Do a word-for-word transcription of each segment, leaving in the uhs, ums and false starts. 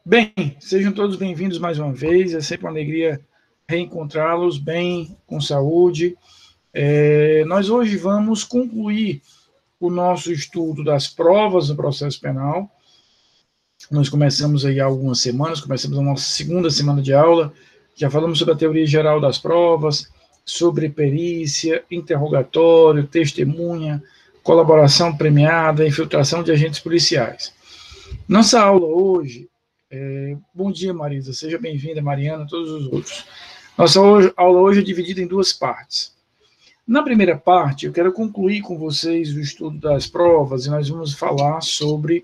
Bem, sejam todos bem-vindos mais uma vez. É sempre uma alegria reencontrá-los bem, com saúde. É, nós hoje vamos concluir o nosso estudo das provas no processo penal. Nós começamos aí há algumas semanas, começamos a nossa segunda semana de aula. Já falamos sobre a teoria geral das provas, sobre perícia, interrogatório, testemunha, colaboração premiada, infiltração de agentes policiais. Nossa aula hoje, é, bom dia Marisa, seja bem-vinda, Mariana, todos os outros. Nossa hoje, aula hoje é dividida em duas partes. Na primeira parte, eu quero concluir com vocês o estudo das provas e nós vamos falar sobre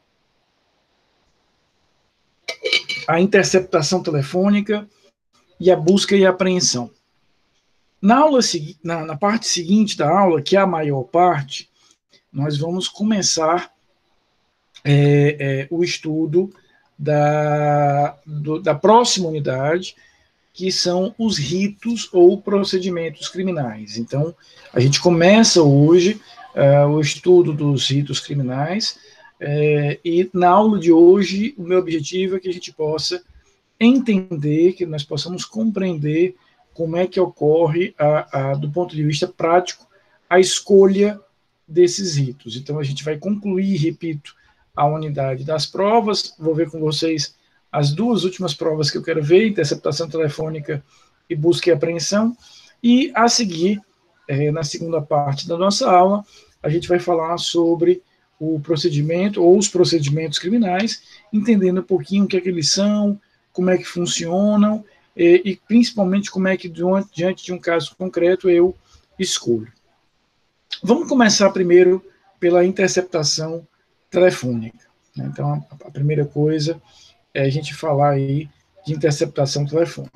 a interceptação telefônica e a busca e apreensão. Na, aula, na, na parte seguinte da aula, que é a maior parte, nós vamos começar é, é, o estudo da, do, da próxima unidade, que são os ritos ou procedimentos criminais. Então, a gente começa hoje uh, o estudo dos ritos criminais, uh, e na aula de hoje, o meu objetivo é que a gente possa entender, que nós possamos compreender como é que ocorre, a, a, do ponto de vista prático, a escolha desses ritos. Então, a gente vai concluir, repito, a unidade das provas. Vou ver com vocês as duas últimas provas que eu quero ver, interceptação telefônica e busca e apreensão, e a seguir, é, na segunda parte da nossa aula, a gente vai falar sobre o procedimento ou os procedimentos criminais, entendendo um pouquinho o que é que eles são, como é que funcionam, e, e principalmente como é que, diante de um caso concreto, eu escolho. Vamos começar primeiro pela interceptação telefônica. Então, a primeira coisa é a gente falar aí de interceptação telefônica.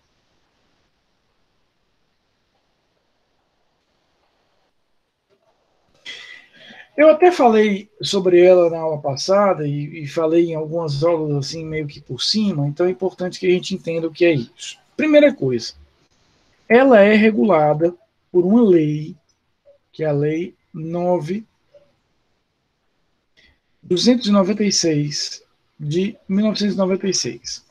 Eu até falei sobre ela na aula passada e, e falei em algumas aulas assim meio que por cima, então é importante que a gente entenda o que é isso. Primeira coisa, ela é regulada por uma lei, que é a Lei nove mil duzentos e noventa e seis, de mil novecentos e noventa e seis.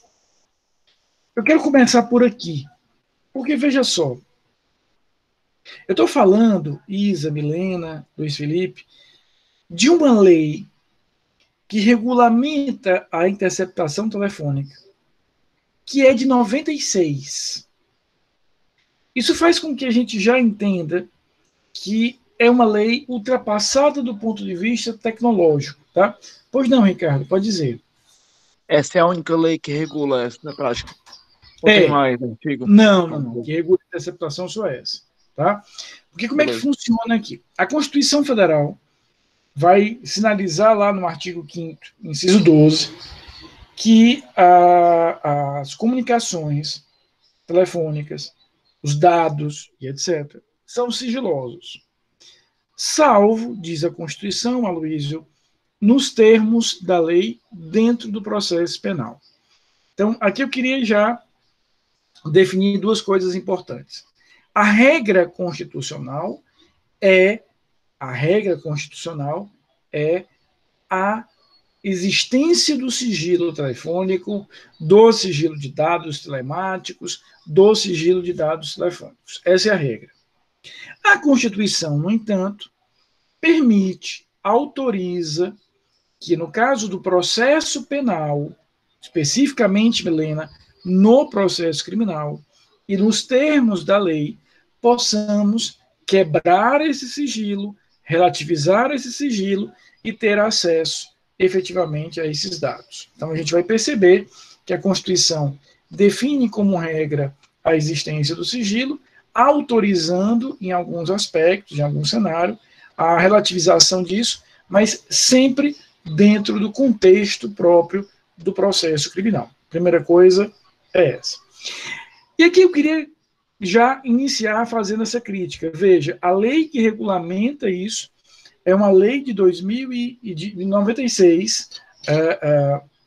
Eu quero começar por aqui, porque veja só, eu estou falando, Isa, Milena, Luiz Felipe, de uma lei que regulamenta a interceptação telefônica, que é de noventa e seis. Isso faz com que a gente já entenda que é uma lei ultrapassada do ponto de vista tecnológico, tá? Pois não, Ricardo, pode dizer. Essa é a única lei que regula essa na prática? Ou é, tem mais antigo? Não, não, não. Que regula a interceptação só é essa, tá? Porque como Beleza. É que funciona aqui? A Constituição Federal vai sinalizar lá no artigo quinto, inciso doze, que a, as comunicações telefônicas, os dados e etcétera, são sigilosos. Salvo, diz a Constituição, Aloysio, nos termos da lei dentro do processo penal. Então, aqui eu queria já definir duas coisas importantes. A regra constitucional é a regra constitucional é a existência do sigilo telefônico, do sigilo de dados telemáticos, do sigilo de dados telefônicos. Essa é a regra. A Constituição, no entanto, permite, autoriza que, no caso do processo penal, especificamente, Milena, no processo criminal, e nos termos da lei, possamos quebrar esse sigilo, relativizar esse sigilo e ter acesso efetivamente a esses dados. Então, a gente vai perceber que a Constituição define como regra a existência do sigilo, autorizando, em alguns aspectos, em algum cenário, a relativização disso, mas sempre dentro do contexto próprio do processo criminal. Primeira coisa é essa. E aqui eu queria já iniciar fazendo essa crítica. Veja, a lei que regulamenta isso é uma lei de dois mil e noventa e seis, uh, uh,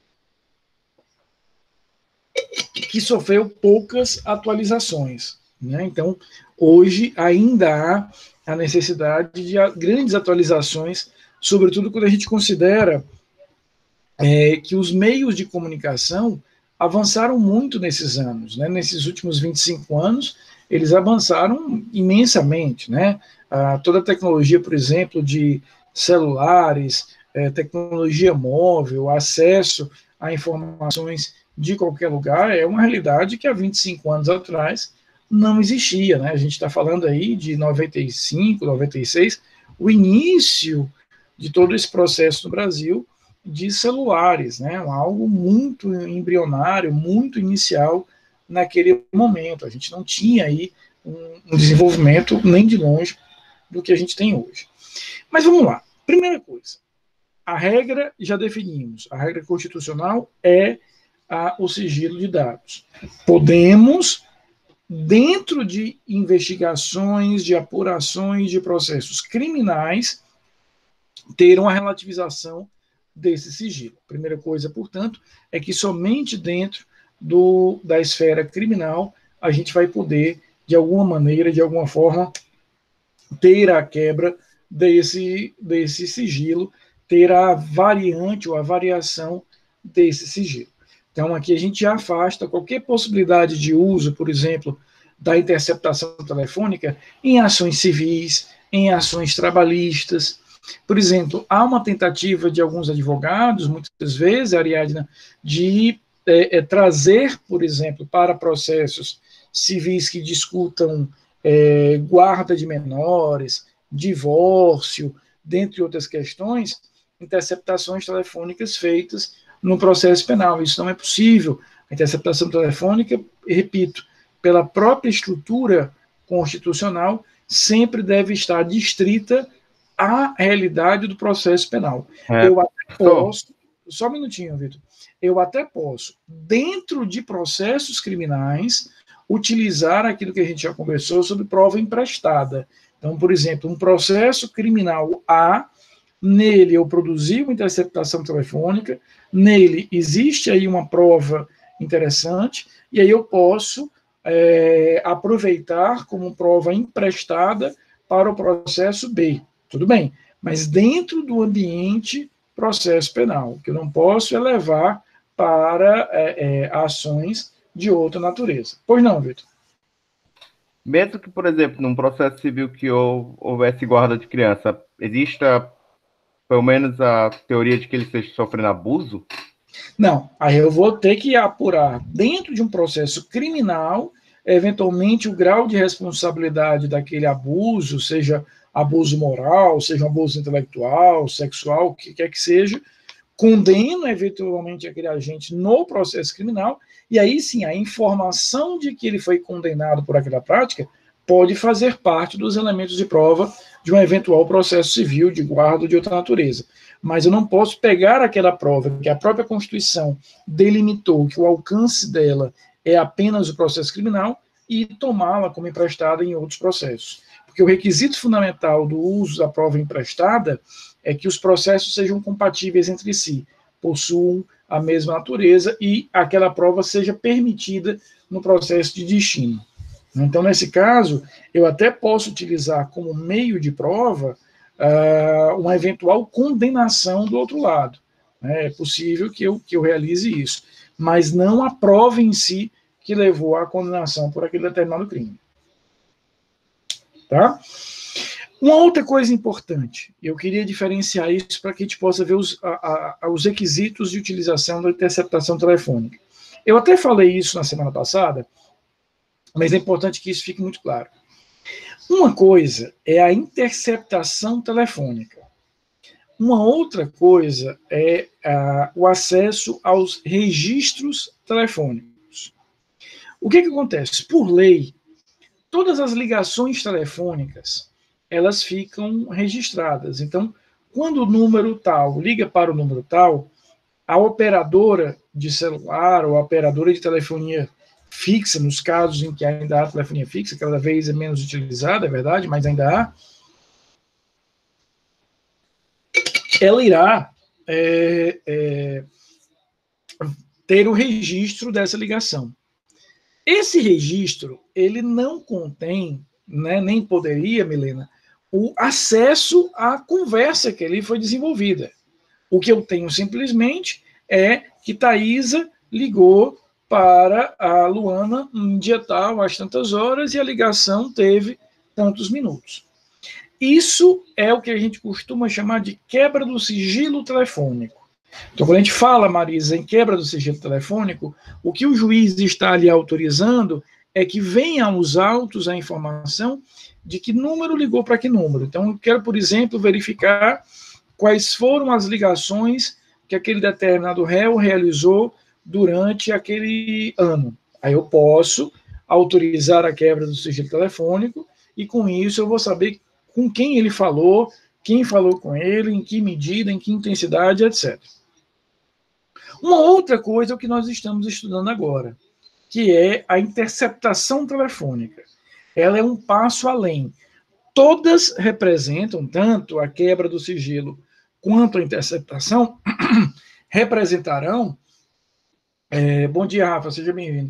que sofreu poucas atualizações, né? Então, hoje ainda há a necessidade de grandes atualizações, sobretudo quando a gente considera é que os meios de comunicação avançaram muito nesses anos, né? Nesses últimos vinte e cinco anos, eles avançaram imensamente, né? Ah, toda a tecnologia, por exemplo, de celulares, é, tecnologia móvel, acesso a informações de qualquer lugar, é uma realidade que há vinte e cinco anos atrás não existia, né? A gente está falando aí de noventa e cinco, noventa e seis, o início de todo esse processo no Brasil de celulares, né? Algo muito embrionário, muito inicial naquele momento. A gente não tinha aí um, um desenvolvimento nem de longe do que a gente tem hoje. Mas vamos lá. Primeira coisa, a regra já definimos. A regra constitucional é a, o sigilo de dados. Podemos, dentro de investigações, de apurações de processos criminais, ter uma relativização desse sigilo. A primeira coisa, portanto, é que somente dentro do, da esfera criminal a gente vai poder, de alguma maneira, de alguma forma, ter a quebra desse, desse sigilo, ter a variante ou a variação desse sigilo. Então, aqui a gente já afasta qualquer possibilidade de uso, por exemplo, da interceptação telefônica em ações civis, em ações trabalhistas. Por exemplo, há uma tentativa de alguns advogados, muitas vezes, Ariadna, de é, é, trazer, por exemplo, para processos civis que discutam é, guarda de menores, divórcio, dentre outras questões, interceptações telefônicas feitas no processo penal. Isso não é possível. A interceptação telefônica, repito, pela própria estrutura constitucional, sempre deve estar distrita à realidade do processo penal. É, eu até posso, só um minutinho, Vitor, eu até posso, dentro de processos criminais, utilizar aquilo que a gente já conversou sobre prova emprestada. Então, por exemplo, um processo criminal A, nele eu produzi uma interceptação telefônica, nele existe aí uma prova interessante, e aí eu posso é, aproveitar como prova emprestada para o processo B. Tudo bem, mas dentro do ambiente processo penal, o que eu não posso é levar para é, é, ações de outra natureza. Pois não, Vitor? Mesmo que, por exemplo, num processo civil que houvesse guarda de criança, exista pelo menos a teoria de que ele esteja sofrendo abuso? Não, aí eu vou ter que apurar dentro de um processo criminal, eventualmente o grau de responsabilidade daquele abuso, seja abuso moral, seja um abuso intelectual, sexual, o que quer que seja, condeno eventualmente aquele agente no processo criminal, e aí sim, a informação de que ele foi condenado por aquela prática pode fazer parte dos elementos de prova de um eventual processo civil de guarda ou de outra natureza. Mas eu não posso pegar aquela prova que a própria Constituição delimitou que o alcance dela é apenas o processo criminal e tomá-la como emprestada em outros processos. Porque o requisito fundamental do uso da prova emprestada é que os processos sejam compatíveis entre si, possuam a mesma natureza e aquela prova seja permitida no processo de destino. Então, nesse caso, eu até posso utilizar como meio de prova uh, uma eventual condenação do outro lado. É possível que eu, que eu realize isso, mas não a prova em si que levou à condenação por aquele determinado crime. Tá? Uma outra coisa importante, eu queria diferenciar isso para que a gente possa ver os, a, a, os requisitos de utilização da interceptação telefônica. Eu até falei isso na semana passada, mas é importante que isso fique muito claro. Uma coisa é a interceptação telefônica. Uma outra coisa é uh, o acesso aos registros telefônicos. O que, que acontece? Por lei, todas as ligações telefônicas, elas ficam registradas. Então, quando o número tal liga para o número tal, a operadora de celular ou a operadora de telefonia fixa, nos casos em que ainda há telefonia fixa, cada vez é menos utilizada, é verdade, mas ainda há, ela irá é, é, ter o registro dessa ligação. Esse registro, ele não contém, né, nem poderia, Milena, o acesso à conversa que ali foi desenvolvida. O que eu tenho simplesmente é que Thaisa ligou para a Luana um dia tal, às tantas horas, e a ligação teve tantos minutos. Isso é o que a gente costuma chamar de quebra do sigilo telefônico. Então, quando a gente fala, Marisa, em quebra do sigilo telefônico, o que o juiz está ali autorizando é que venha aos autos a informação de que número ligou para que número. Então, eu quero, por exemplo, verificar quais foram as ligações que aquele determinado réu realizou durante aquele ano. Aí eu posso autorizar a quebra do sigilo telefônico e, com isso, eu vou saber com quem ele falou, quem falou com ele, em que medida, em que intensidade, etcétera. Uma outra coisa é o que nós estamos estudando agora, que é a interceptação telefônica. Ela é um passo além. Todas representam, tanto a quebra do sigilo quanto a interceptação, representarão... É, bom dia, Rafa, seja bem-vindo.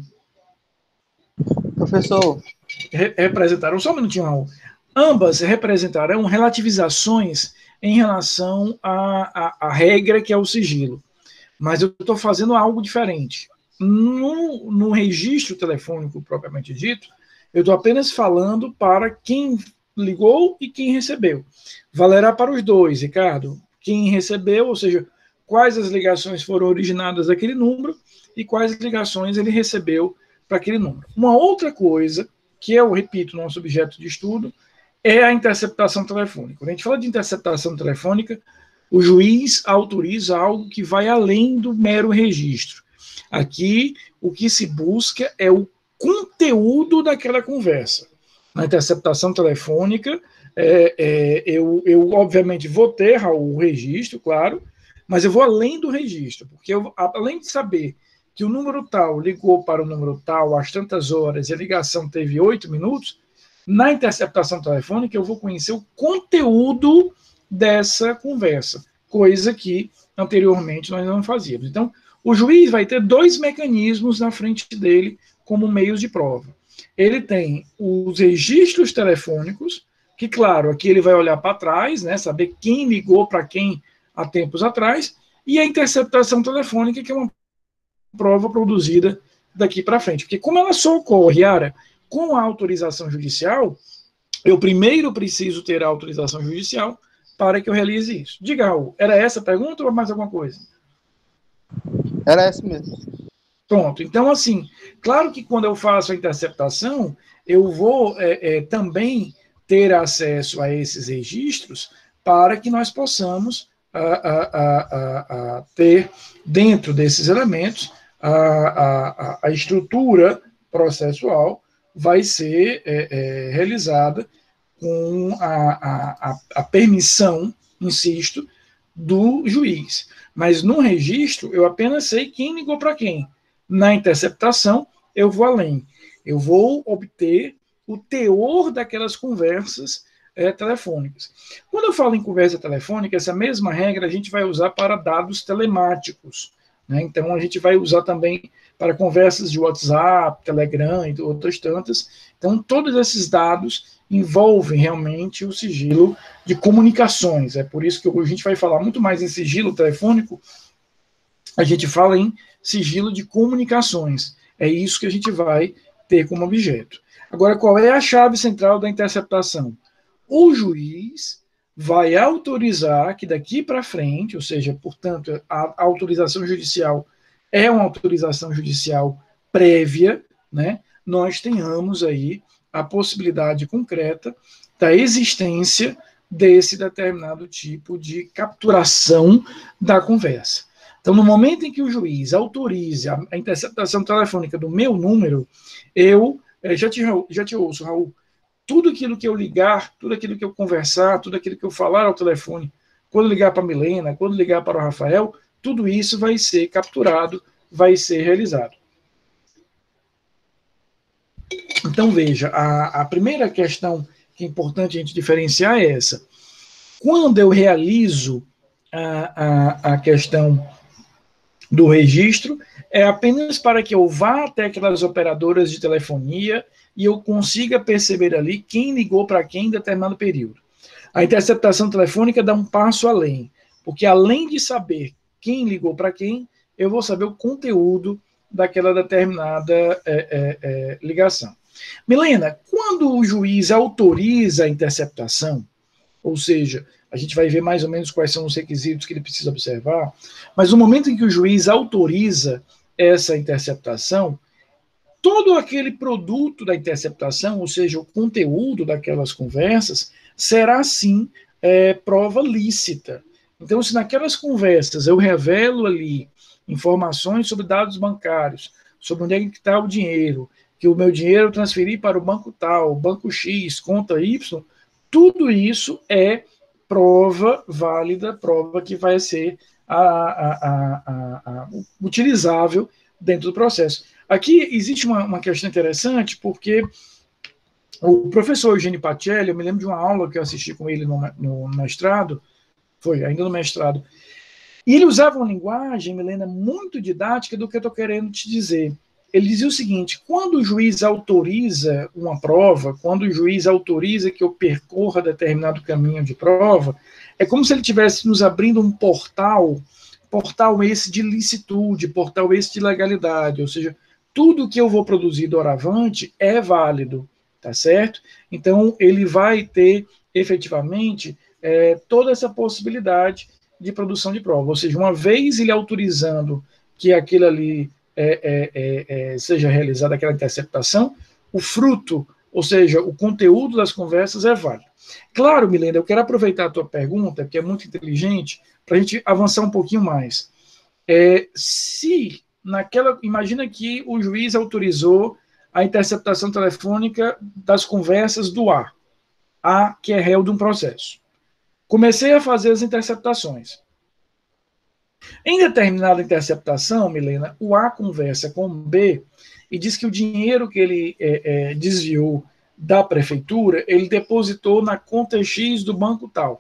Professor. Re representarão, só um minutinho, Raul. Ambas representarão relativizações em relação à, à, à regra que é o sigilo. Mas eu estou fazendo algo diferente. No, no registro telefônico propriamente dito, eu estou apenas falando para quem ligou e quem recebeu. Valerá para os dois, Ricardo. Quem recebeu, ou seja, quais as ligações foram originadas daquele número e quais ligações ele recebeu para aquele número. Uma outra coisa, que eu repito, nosso objeto de estudo, é a interceptação telefônica. Quando a gente fala de interceptação telefônica, o juiz autoriza algo que vai além do mero registro. Aqui, o que se busca é o conteúdo daquela conversa. Na interceptação telefônica, é, é, eu, eu, obviamente, vou ter o registro, claro, mas eu vou além do registro, porque eu, além de saber que o número tal ligou para o número tal às tantas horas e a ligação teve oito minutos, na interceptação telefônica eu vou conhecer o conteúdo dessa conversa, coisa que anteriormente nós não fazíamos. Então, o juiz vai ter dois mecanismos na frente dele como meios de prova. Ele tem os registros telefônicos, que, claro, aqui ele vai olhar para trás, né, saber quem ligou para quem há tempos atrás, e a interceptação telefônica, que é uma prova produzida daqui para frente. Porque como ela só ocorre, Yara, com a autorização judicial, eu primeiro preciso ter a autorização judicial para que eu realize isso. Diga, Raul, era essa a pergunta ou mais alguma coisa? Era essa mesmo. Pronto. Então, assim, claro que quando eu faço a interceptação, eu vou é, é, também ter acesso a esses registros para que nós possamos a, a, a, a, a ter, dentro desses elementos, a, a, a estrutura processual vai ser é, é, realizada com a, a, a permissão, insisto, do juiz. Mas no registro, eu apenas sei quem ligou para quem. Na interceptação, eu vou além. Eu vou obter o teor daquelas conversas é, telefônicas. Quando eu falo em conversa telefônica, essa mesma regra a gente vai usar para dados telemáticos. Né? Então, a gente vai usar também para conversas de WhatsApp, Telegram e outras tantas. Então, todos esses dados envolvem realmente o sigilo de comunicações. É por isso que hoje a gente vai falar muito mais em sigilo telefônico, a gente fala em sigilo de comunicações. É isso que a gente vai ter como objeto. Agora, qual é a chave central da interceptação? O juiz vai autorizar que daqui para frente, ou seja, portanto, a autorização judicial é uma autorização judicial prévia, né? Nós tenhamos aí a possibilidade concreta da existência desse determinado tipo de capturação da conversa. Então, no momento em que o juiz autorize a, a interceptação telefônica do meu número, eu eh, já, te, já te ouço, Raul, tudo aquilo que eu ligar, tudo aquilo que eu conversar, tudo aquilo que eu falar ao telefone, quando ligar para a Milena, quando ligar para o Rafael, tudo isso vai ser capturado, vai ser realizado. Então, veja, a, a primeira questão que é importante a gente diferenciar é essa. Quando eu realizo a, a, a questão do registro, é apenas para que eu vá até aquelas operadoras de telefonia e eu consiga perceber ali quem ligou para quem em determinado período. A interceptação telefônica dá um passo além, porque além de saber quem ligou para quem, eu vou saber o conteúdo daquela determinada é, é, é, ligação. Milena, quando o juiz autoriza a interceptação, ou seja, a gente vai ver mais ou menos quais são os requisitos que ele precisa observar, mas no momento em que o juiz autoriza essa interceptação, todo aquele produto da interceptação, ou seja, o conteúdo daquelas conversas, será sim é, prova lícita. Então, se naquelas conversas eu revelo ali informações sobre dados bancários, sobre onde é que está o dinheiro, que o meu dinheiro eu transferi para o banco tal, banco X, conta Y, tudo isso é prova válida, prova que vai ser a, a, a, a, utilizável dentro do processo. Aqui existe uma, uma questão interessante, porque o professor Eugênio Pacelli, eu me lembro de uma aula que eu assisti com ele no, no mestrado, foi ainda no mestrado, e ele usava uma linguagem, Milena, muito didática do que eu estou querendo te dizer. Ele dizia o seguinte: quando o juiz autoriza uma prova, quando o juiz autoriza que eu percorra determinado caminho de prova, é como se ele estivesse nos abrindo um portal, portal esse de licitude, portal esse de legalidade, ou seja, tudo que eu vou produzir doravante é válido, tá certo? Então, ele vai ter, efetivamente, é, toda essa possibilidade de produção de prova, ou seja, uma vez ele autorizando que aquilo ali É, é, é, é, seja realizada aquela interceptação, o fruto, ou seja, o conteúdo das conversas é válido. Claro, Milena, eu quero aproveitar a tua pergunta, que é muito inteligente, para a gente avançar um pouquinho mais. É, se naquela, imagina que o juiz autorizou a interceptação telefônica das conversas do A, A que é réu de um processo. Comecei a fazer as interceptações. Em determinada interceptação, Milena, o A conversa com o B e diz que o dinheiro que ele é, é, desviou da prefeitura, ele depositou na conta X do banco tal.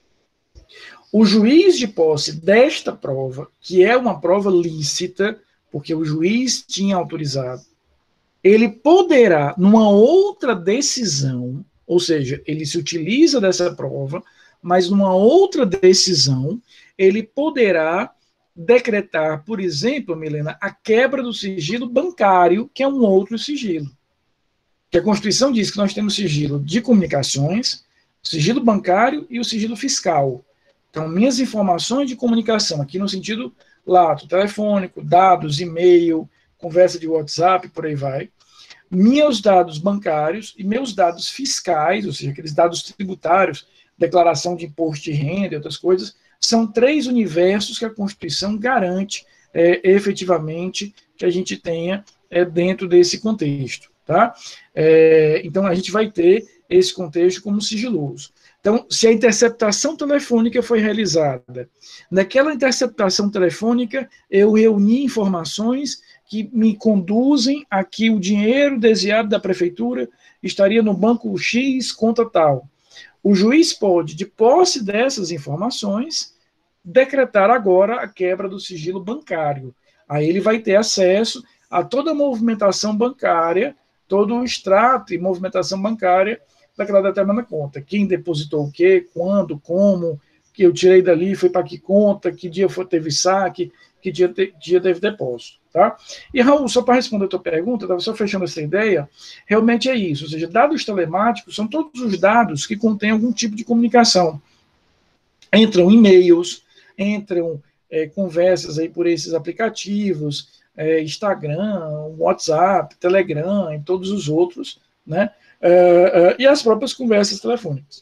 O juiz de posse desta prova, que é uma prova lícita, porque o juiz tinha autorizado, ele poderá, numa outra decisão, ou seja, ele se utiliza dessa prova, mas numa outra decisão, ele poderá decretar, por exemplo, Milena, a quebra do sigilo bancário, que é um outro sigilo. Que a Constituição diz que nós temos sigilo de comunicações, sigilo bancário e o sigilo fiscal. Então, minhas informações de comunicação, aqui no sentido lato, telefônico, dados, e-mail, conversa de WhatsApp, por aí vai, meus dados bancários e meus dados fiscais, ou seja, aqueles dados tributários, declaração de imposto de renda e outras coisas, são três universos que a Constituição garante é, efetivamente que a gente tenha é, dentro desse contexto. Tá? É, então, a gente vai ter esse contexto como sigiloso. Então, se a interceptação telefônica foi realizada, naquela interceptação telefônica, eu reuni informações que me conduzem a que o dinheiro desviado da prefeitura estaria no banco X, conta tal. O juiz pode, de posse dessas informações, decretar agora a quebra do sigilo bancário. Aí ele vai ter acesso a toda a movimentação bancária, todo o extrato e movimentação bancária daquela determinada conta. Quem depositou o quê, quando, como, que eu tirei dali, foi para que conta, que dia foi, teve saque, que dia, te, dia teve depósito. Tá? E, Raul, só para responder a tua pergunta, estava só fechando essa ideia, realmente é isso, ou seja, dados telemáticos são todos os dados que contêm algum tipo de comunicação. Entram e-mails, entram é, conversas aí por esses aplicativos, é, Instagram, WhatsApp, Telegram e todos os outros, né? É, é, e as próprias conversas telefônicas.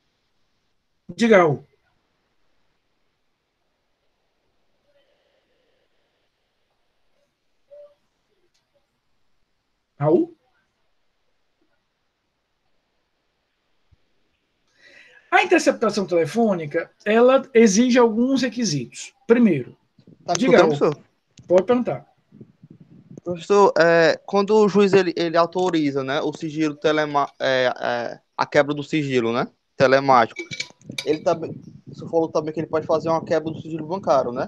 Diga, Raul. Raul? A interceptação telefônica, ela exige alguns requisitos. Primeiro, Tá diga, escutando, professor? Pode perguntar. Professor, é, quando o juiz ele, ele autoriza, né, o sigilo telema, é, é, a quebra do sigilo, né, telemático, ele também, você falou também que ele pode fazer uma quebra do sigilo bancário, né?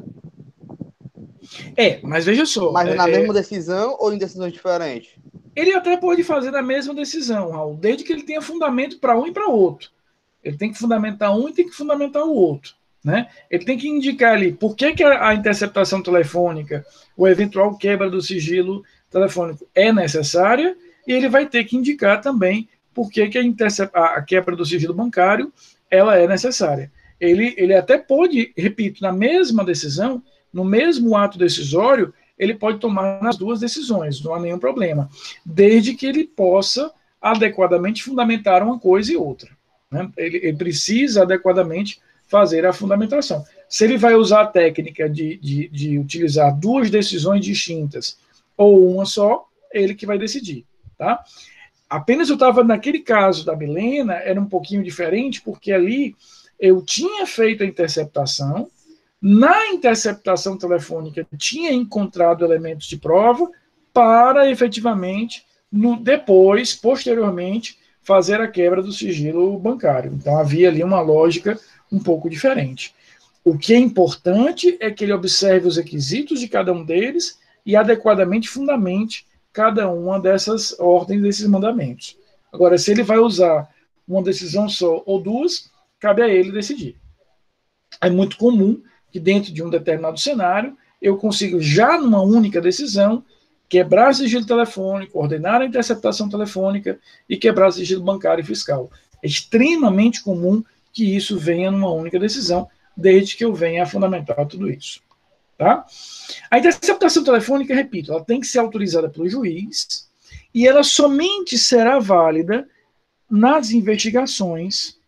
É, mas veja só. Mas é é, na é, mesma decisão ou em decisões diferentes? Ele até pode fazer na mesma decisão, Raul, desde que ele tenha fundamento para um e para outro. Ele tem que fundamentar um e tem que fundamentar o outro, né? Ele tem que indicar ali por que, que a, a interceptação telefônica, ou eventual quebra do sigilo telefônico é necessária, e ele vai ter que indicar também por que, que a, intercep- a quebra do sigilo bancário ela é necessária. Ele, ele até pode, repito, na mesma decisão, no mesmo ato decisório, ele pode tomar as duas decisões, não há nenhum problema, desde que ele possa adequadamente fundamentar uma coisa e outra. Né? Ele, ele precisa adequadamente fazer a fundamentação. Se ele vai usar a técnica de, de, de utilizar duas decisões distintas ou uma só, ele que vai decidir. Tá? Apenas eu estava, naquele caso da Milena, era um pouquinho diferente, porque ali eu tinha feito a interceptação, na interceptação telefônica tinha encontrado elementos de prova para efetivamente, no, depois, posteriormente, fazer a quebra do sigilo bancário. Então havia ali uma lógica um pouco diferente. O que é importante é que ele observe os requisitos de cada um deles e adequadamente fundamente cada uma dessas ordens, desses mandamentos. Agora, se ele vai usar uma decisão só ou duas, cabe a ele decidir. É muito comum que dentro de um determinado cenário eu consiga, já numa única decisão, quebrar sigilo telefônico, ordenar a interceptação telefônica e quebrar sigilo bancário e fiscal. É extremamente comum que isso venha numa única decisão, desde que eu venha a fundamentar tudo isso. Tá? A interceptação telefônica, repito, ela tem que ser autorizada pelo juiz e ela somente será válida nas investigações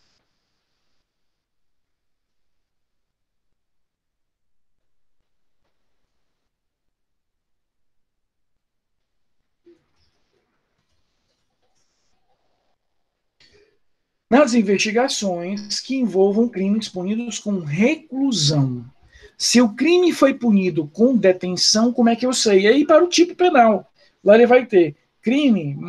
nas investigações que envolvam crimes punidos com reclusão. Se o crime foi punido com detenção, como é que eu sei? E aí, para o tipo penal, lá ele vai ter crime,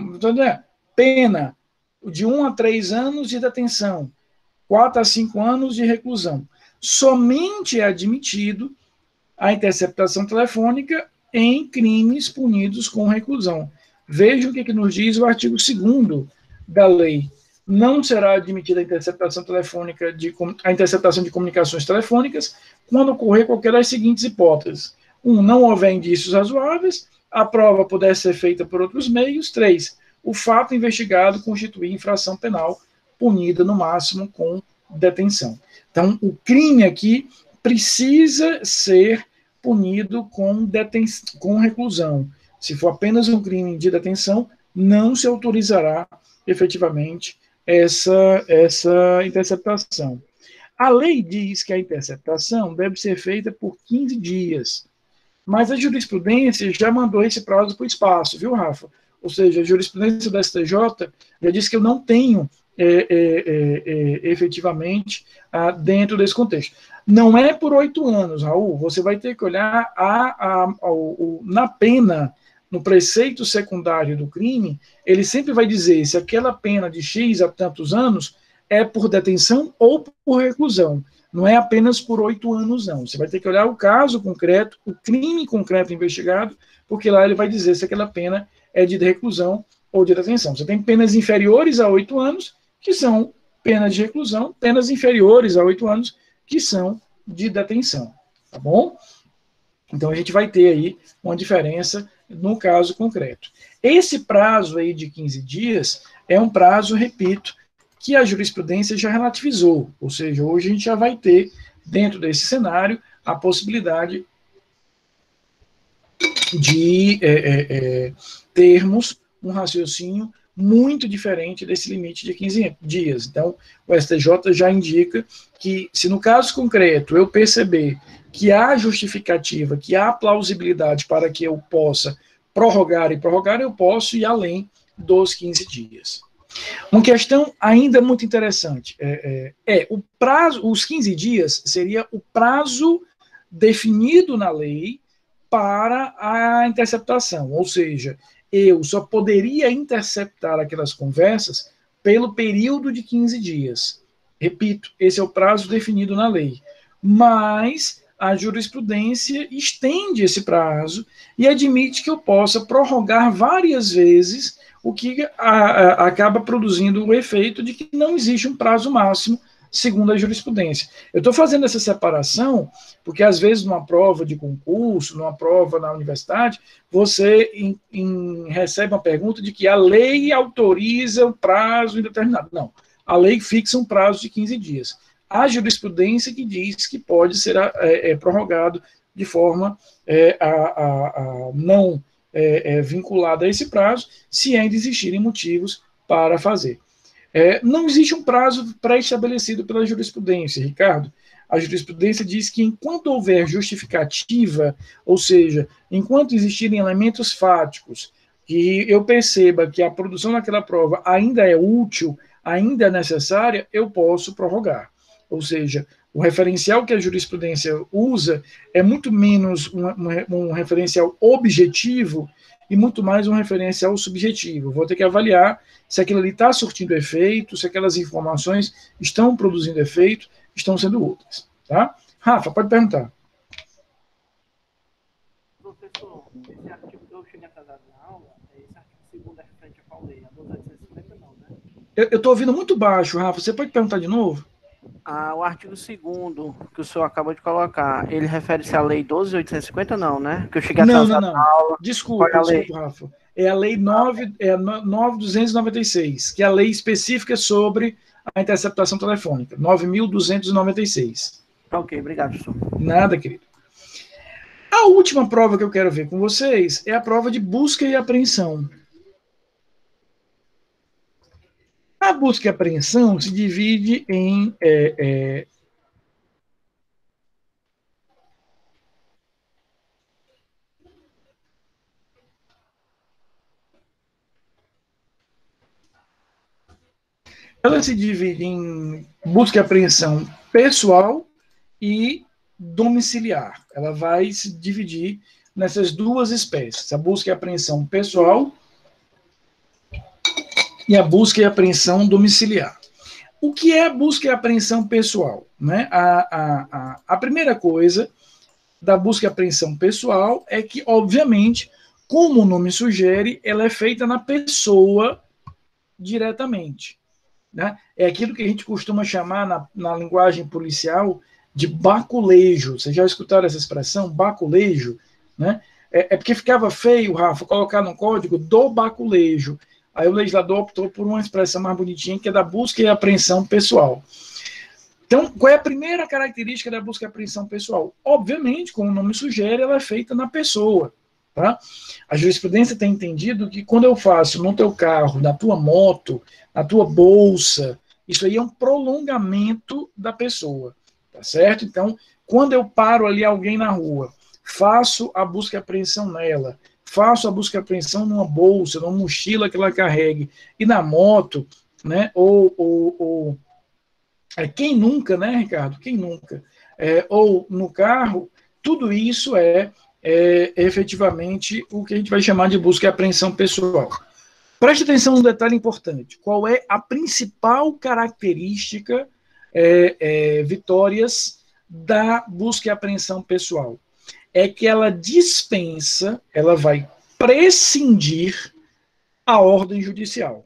pena de um a três anos de detenção, quatro a cinco anos de reclusão. Somente é admitido a interceptação telefônica em crimes punidos com reclusão. Vejam o que, que nos diz o artigo segundo da lei. Não será admitida a interceptação telefônica de a interceptação de comunicações telefônicas quando ocorrer qualquer das seguintes hipóteses. Um, não houver indícios razoáveis, a prova puder ser feita por outros meios. Três, o fato investigado constituir infração penal punida no máximo com detenção. Então, o crime aqui precisa ser punido com, deten com reclusão. Se for apenas um crime de detenção, não se autorizará efetivamente essa, essa interceptação. A lei diz que a interceptação deve ser feita por quinze dias, mas a jurisprudência já mandou esse prazo para o espaço, viu, Rafa? Ou seja, a jurisprudência da S T J já disse que eu não tenho é, é, é, é, efetivamente ah, dentro desse contexto. Não é por oito anos, Raul, você vai ter que olhar a, a, a, o, na pena, no preceito secundário do crime, ele sempre vai dizer se aquela pena de X a tantos anos é por detenção ou por reclusão. Não é apenas por oito anos, não. Você vai ter que olhar o caso concreto, o crime concreto investigado, porque lá ele vai dizer se aquela pena é de reclusão ou de detenção. Você tem penas inferiores a oito anos, que são penas de reclusão, penas inferiores a oito anos, que são de detenção. Tá bom? Então a gente vai ter aí uma diferença no caso concreto. Esse prazo aí de quinze dias é um prazo, repito, que a jurisprudência já relativizou, ou seja, hoje a gente já vai ter, dentro desse cenário, a possibilidade de é, é, é, termos um raciocínio muito diferente desse limite de quinze dias. Então, o S T J já indica que, se no caso concreto eu perceber que há justificativa, que há plausibilidade para que eu possa prorrogar e prorrogar, eu posso ir além dos quinze dias. Uma questão ainda muito interessante é, é, é o prazo, os quinze dias seria o prazo definido na lei para a interceptação, ou seja, eu só poderia interceptar aquelas conversas pelo período de quinze dias. Repito, esse é o prazo definido na lei. Mas a jurisprudência estende esse prazo e admite que eu possa prorrogar várias vezes, o que a, a, acaba produzindo o efeito de que não existe um prazo máximo segundo a jurisprudência. Eu estou fazendo essa separação porque, às vezes, numa prova de concurso, numa prova na universidade, você em, em, recebe uma pergunta de que a lei autoriza o prazo indeterminado. Não, a lei fixa um prazo de quinze dias. Há jurisprudência que diz que pode ser é, é, prorrogado de forma é, a, a, a não é, é, vinculada a esse prazo, se ainda existirem motivos para fazer. É, não existe um prazo pré-estabelecido pela jurisprudência, Ricardo. A jurisprudência diz que enquanto houver justificativa, ou seja, enquanto existirem elementos fáticos que eu perceba que a produção daquela prova ainda é útil, ainda é necessária, eu posso prorrogar. Ou seja, o referencial que a jurisprudência usa é muito menos um, um, um referencial objetivo e muito mais um referencial subjetivo. Vou ter que avaliar se aquilo ali está surtindo efeito, se aquelas informações estão produzindo efeito, estão sendo úteis. Tá? Rafa, pode perguntar. Professor, esse artigo que eu cheguei atrasado na aula, esse artigo segundo é referente a qual lei? A doze mil oitocentos e cinquenta não, né? Eu estou ouvindo muito baixo, Rafa. Você pode perguntar de novo? Ah, o artigo segundo que o senhor acabou de colocar, ele refere-se à lei doze mil oitocentos e cinquenta, não, né? Que eu cheguei não, atrasado não, não. na aula. Desculpa, Qual é a lei? desculpa, Rafa. É a lei nove mil duzentos e noventa e seis, que é a lei específica sobre a interceptação telefônica. nove mil duzentos e noventa e seis. Ok, obrigado, professor. Nada, querido. A última prova que eu quero ver com vocês é a prova de busca e apreensão. A busca e apreensão se divide em é, é, ela se divide em busca e apreensão pessoal e domiciliar. Ela vai se dividir nessas duas espécies, a busca e apreensão pessoal e a busca e apreensão domiciliar. O que é a busca e apreensão pessoal? Né? A, a, a, a primeira coisa da busca e apreensão pessoal é que, obviamente, como o nome sugere, ela é feita na pessoa diretamente. Né? É aquilo que a gente costuma chamar na, na linguagem policial de baculejo. Vocês já escutaram essa expressão, baculejo? Né? É, é porque ficava feio, Rafa, colocar no código do baculejo. Aí o legislador optou por uma expressão mais bonitinha, que é da busca e apreensão pessoal. Então, qual é a primeira característica da busca e apreensão pessoal? Obviamente, como o nome sugere, ela é feita na pessoa. Tá? A jurisprudência tem entendido que quando eu faço no teu carro, na tua moto, na tua bolsa, isso aí é um prolongamento da pessoa. Tá certo? Então, quando eu paro ali alguém na rua, faço a busca e apreensão nela, faço a busca e apreensão numa bolsa, numa mochila que ela carregue, e na moto, né, ou, ou, ou é, quem nunca, né, Ricardo, quem nunca, é, ou no carro, tudo isso é, é efetivamente o que a gente vai chamar de busca e apreensão pessoal. Preste atenção num detalhe importante, qual é a principal característica, é, é, Vitórias, da busca e apreensão pessoal? É que ela dispensa, ela vai prescindir a ordem judicial.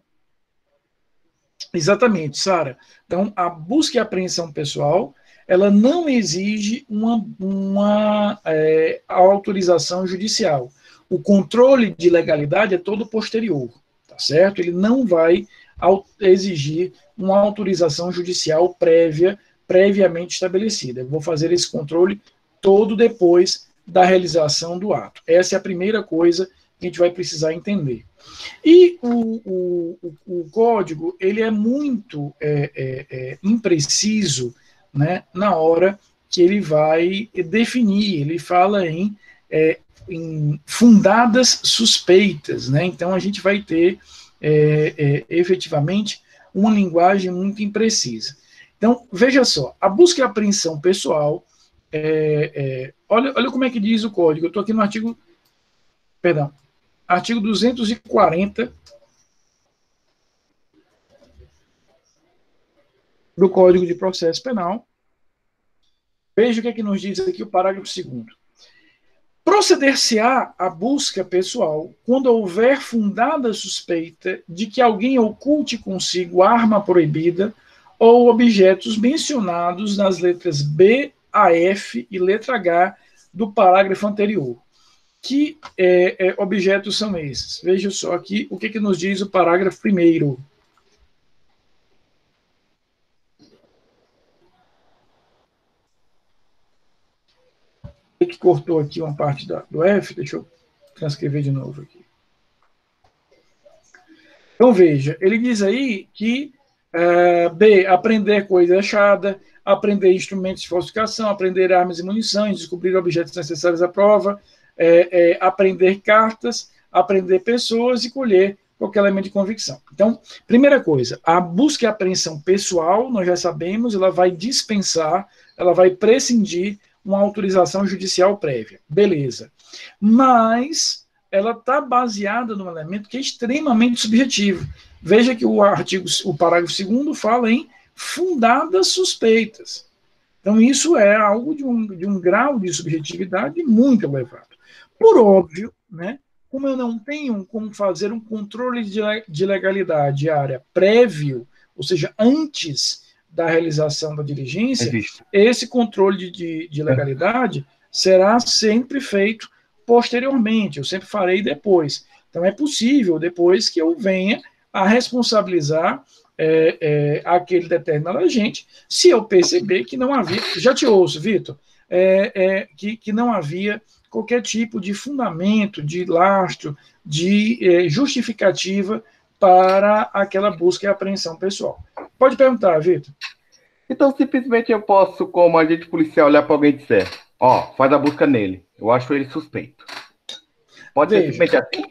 Exatamente, Sara. Então, a busca e apreensão pessoal, ela não exige uma, uma é, autorização judicial. O controle de legalidade é todo posterior, tá certo? Ele não vai exigir uma autorização judicial prévia, previamente estabelecida. Eu vou fazer esse controle todo depois da realização do ato. Essa é a primeira coisa que a gente vai precisar entender. E o, o, o, o código, ele é muito é, é, é, impreciso, né, na hora que ele vai definir, ele fala em, é, em fundadas suspeitas, né, então a gente vai ter é, é, efetivamente uma linguagem muito imprecisa. Então, veja só, a busca e apreensão pessoal, É, é, olha, olha como é que diz o código. Eu estou aqui no artigo, perdão, artigo duzentos e quarenta do Código de Processo Penal. Veja o que é que nos diz aqui o parágrafo segundo. Proceder-se-á a busca pessoal quando houver fundada suspeita de que alguém oculte consigo arma proibida ou objetos mencionados nas letras B a F e letra H do parágrafo anterior. Que é, é, objetos são esses? Veja só aqui o que, que nos diz o parágrafo primeiro. Que cortou aqui uma parte da, do F, deixa eu transcrever de novo aqui. Então, veja, ele diz aí que uh, B, aprender coisa achada, aprender instrumentos de falsificação, aprender armas e munições, descobrir objetos necessários à prova, é, é, aprender cartas, aprender pessoas e colher qualquer elemento de convicção. Então, primeira coisa, a busca e apreensão pessoal, nós já sabemos, ela vai dispensar, ela vai prescindir uma autorização judicial prévia. Beleza. Mas ela está baseada num elemento que é extremamente subjetivo. Veja que o artigo, o parágrafo segundo fala em fundadas suspeitas. Então, isso é algo de um, de um grau de subjetividade muito elevado. Por óbvio, né, como eu não tenho como fazer um controle de legalidade área prévio, ou seja, antes da realização da diligência, Existe. esse controle de, de, de legalidade será sempre feito posteriormente, eu sempre farei depois. Então, é possível, depois, que eu venha a responsabilizar é, é, aquele determinado agente, se eu perceber que não havia, já te ouço, Vitor, é, é, que, que não havia qualquer tipo de fundamento, de lastro, de é, justificativa para aquela busca e apreensão pessoal. Pode perguntar, Vitor. Então, simplesmente eu posso, como agente policial, olhar para alguém e dizer, ó, oh, faz a busca nele, eu acho ele suspeito. Pode Veja, ser simplesmente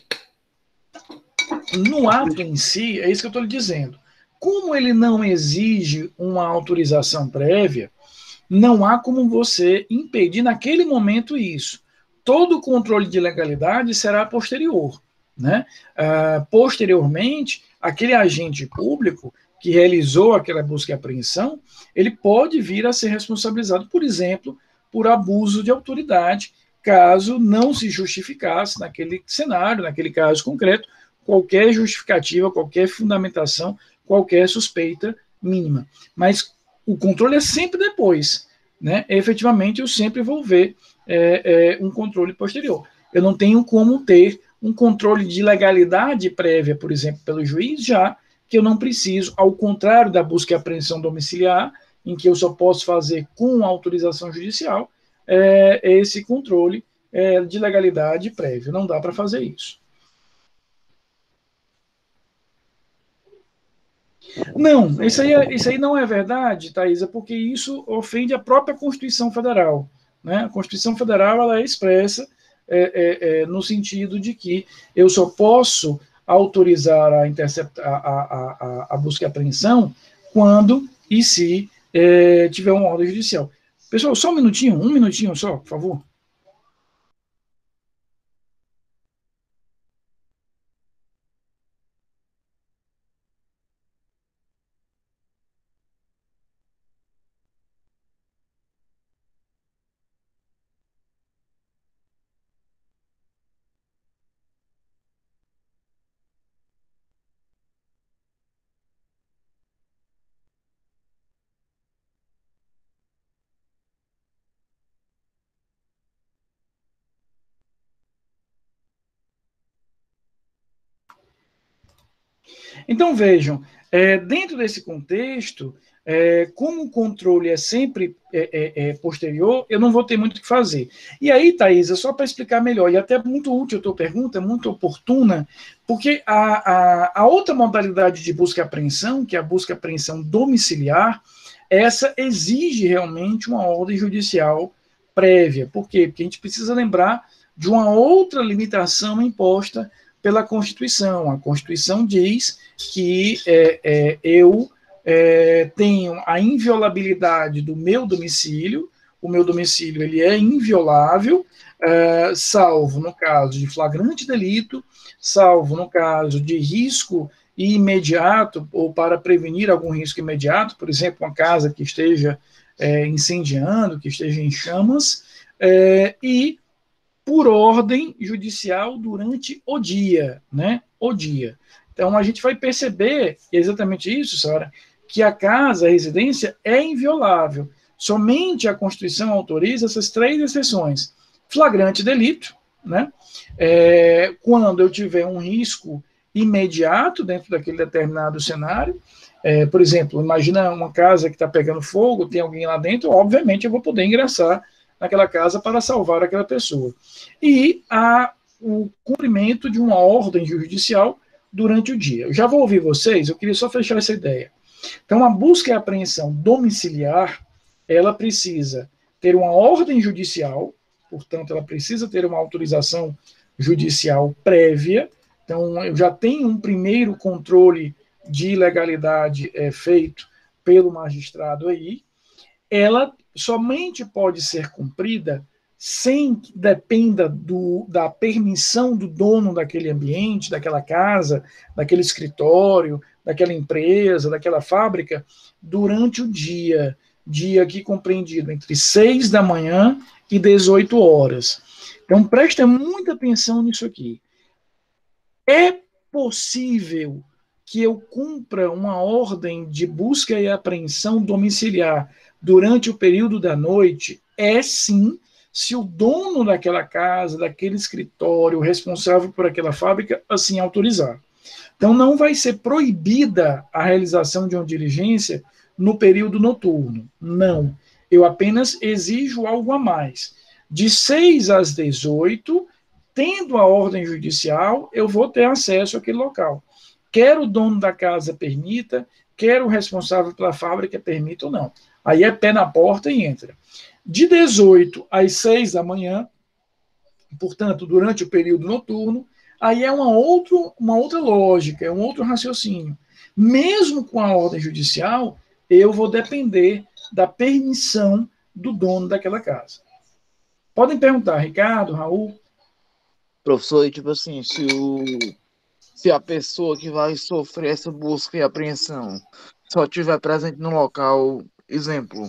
assim? No ato em si, é isso que eu estou lhe dizendo. Como ele não exige uma autorização prévia, não há como você impedir naquele momento isso. Todo o controle de legalidade será posterior, né? Uh, posteriormente, aquele agente público que realizou aquela busca e apreensão, ele pode vir a ser responsabilizado, por exemplo, por abuso de autoridade, caso não se justificasse naquele cenário, naquele caso concreto, qualquer justificativa, qualquer fundamentação, qualquer suspeita mínima. Mas o controle é sempre depois, né? Efetivamente, eu sempre vou ver é, é, um controle posterior. Eu não tenho como ter um controle de legalidade prévia, por exemplo, pelo juiz, já que eu não preciso, ao contrário da busca e apreensão domiciliar, em que eu só posso fazer com autorização judicial, é, esse controle é, de legalidade prévia. Não dá para fazer isso. Não, isso aí, é, isso aí não é verdade, Thaisa, porque isso ofende a própria Constituição Federal. Né? A Constituição Federal ela é expressa é, é, é, no sentido de que eu só posso autorizar a, intercepta, a, a, a, a busca e apreensão quando e se é, tiver uma ordem judicial. Pessoal, só um minutinho, um minutinho só, por favor. Então, vejam, é, dentro desse contexto, é, como o controle é sempre é, é, é posterior, eu não vou ter muito o que fazer. E aí, Thaisa, só para explicar melhor, e até muito útil a tua pergunta, muito oportuna, porque a, a, a outra modalidade de busca e apreensão, que é a busca e apreensão domiciliar, essa exige realmente uma ordem judicial prévia. Por quê? Porque a gente precisa lembrar de uma outra limitação imposta pela Constituição. A Constituição diz que é, é, eu é, tenho a inviolabilidade do meu domicílio, o meu domicílio ele é inviolável, é, salvo no caso de flagrante delito, salvo no caso de risco imediato, ou para prevenir algum risco imediato, por exemplo, uma casa que esteja é, incendiando, que esteja em chamas, é, e por ordem judicial durante o dia, né? O dia. Então, a gente vai perceber, exatamente isso, Sara, que a casa, a residência, é inviolável. Somente a Constituição autoriza essas três exceções. Flagrante delito, né? É, quando eu tiver um risco imediato dentro daquele determinado cenário, é, por exemplo, imagina uma casa que está pegando fogo, tem alguém lá dentro, obviamente eu vou poder ingressar naquela casa para salvar aquela pessoa. E a, o cumprimento de uma ordem judicial durante o dia. Eu já vou ouvir vocês, eu queria só fechar essa ideia. Então, a busca e apreensão domiciliar, ela precisa ter uma ordem judicial, portanto, ela precisa ter uma autorização judicial prévia. Então, eu já tenho um primeiro controle de legalidade é, feito pelo magistrado aí. Ela somente pode ser cumprida sem que dependa do, da permissão do dono daquele ambiente, daquela casa, daquele escritório, daquela empresa, daquela fábrica, durante o dia, dia aqui compreendido entre seis da manhã e dezoito horas. Então, presta muita atenção nisso aqui. É possível que eu cumpra uma ordem de busca e apreensão domiciliar durante o período da noite? É sim, se o dono daquela casa, daquele escritório, responsável por aquela fábrica, assim autorizar. Então, não vai ser proibida a realização de uma diligência no período noturno. Não. Eu apenas exijo algo a mais. De seis às dezoito, tendo a ordem judicial, eu vou ter acesso àquele local. Quer o dono da casa permita, quer o responsável pela fábrica permita ou não. Aí é pé na porta e entra. De dezoito às seis da manhã, portanto, durante o período noturno, aí é uma, outro, uma outra lógica, é um outro raciocínio. Mesmo com a ordem judicial, eu vou depender da permissão do dono daquela casa. Podem perguntar, Ricardo, Raul? Professor, e tipo assim, se, o, se a pessoa que vai sofrer essa busca e apreensão só estiver presente no local, exemplo,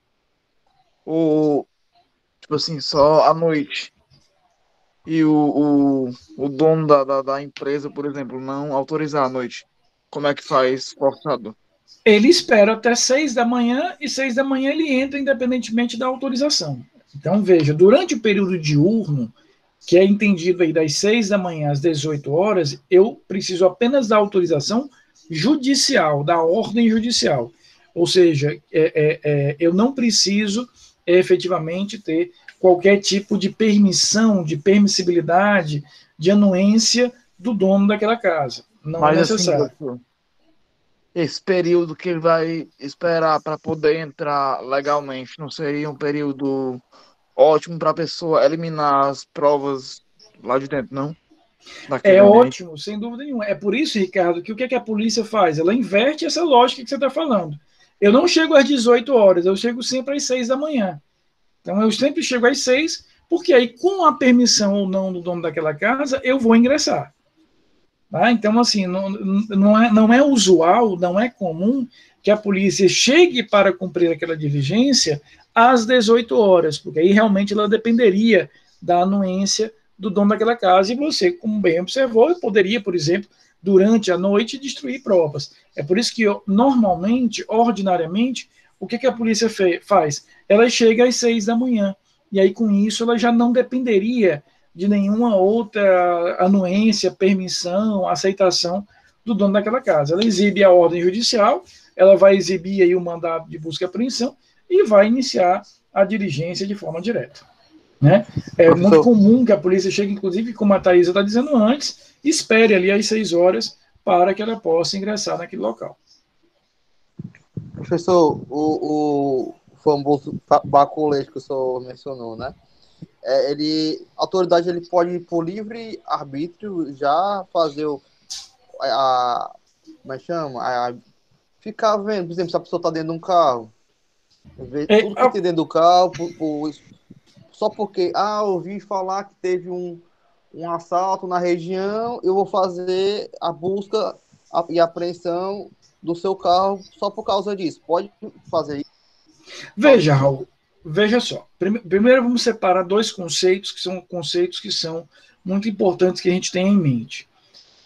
ou, tipo assim, só à noite, e o, o, o dono da, da, da empresa, por exemplo, não autorizar à noite, como é que faz forçado? Ele espera até seis da manhã e seis da manhã ele entra independentemente da autorização. Então, veja, durante o período diurno, que é entendido aí das seis da manhã às dezoito horas, eu preciso apenas da autorização judicial, da ordem judicial. Ou seja, é, é, é, eu não preciso é, efetivamente ter qualquer tipo de permissão, de permissibilidade, de anuência do dono daquela casa. Não Mas, é necessário. assim, professor, esse período que ele vai esperar para poder entrar legalmente não seria um período ótimo para a pessoa eliminar as provas lá de dentro, não? Daquele É ambiente. ótimo, sem dúvida nenhuma. É por isso, Ricardo, que o que, é que a polícia faz? Ela inverte essa lógica que você está falando. Eu não chego às dezoito horas, eu chego sempre às seis da manhã. Então, eu sempre chego às seis, porque aí, com a permissão ou não do dono daquela casa, eu vou ingressar. Tá? Então, assim, não, não, é, não é usual, não é comum que a polícia chegue para cumprir aquela diligência às dezoito horas, porque aí realmente ela dependeria da anuência do dono daquela casa, e você, como bem observou, poderia, por exemplo, durante a noite, destruir provas. É por isso que, normalmente, ordinariamente, o que, que a polícia faz? Ela chega às seis da manhã, e aí, com isso, ela já não dependeria de nenhuma outra anuência, permissão, aceitação do dono daquela casa. Ela exibe a ordem judicial, ela vai exibir aí o mandado de busca e apreensão e vai iniciar a diligência de forma direta. Né? É Professor, muito comum que a polícia chegue, inclusive, como a Thaisa está dizendo antes, espere ali às seis horas para que ela possa ingressar naquele local. Professor, o, o famoso baculete que o senhor mencionou, né? É, ele, a autoridade ele pode, por livre arbítrio, já fazer o, a, como é que chama? A, ficar vendo, por exemplo, se a pessoa está dentro de um carro, ver é, tudo que a... tem dentro do carro, por, por, só porque, ah, eu ouvi falar que teve um, um assalto na região, eu vou fazer a busca a, e a apreensão do seu carro só por causa disso. Pode fazer isso? Veja, Raul, veja só. Primeiro vamos separar dois conceitos que são conceitos que são muito importantes que a gente tem em mente.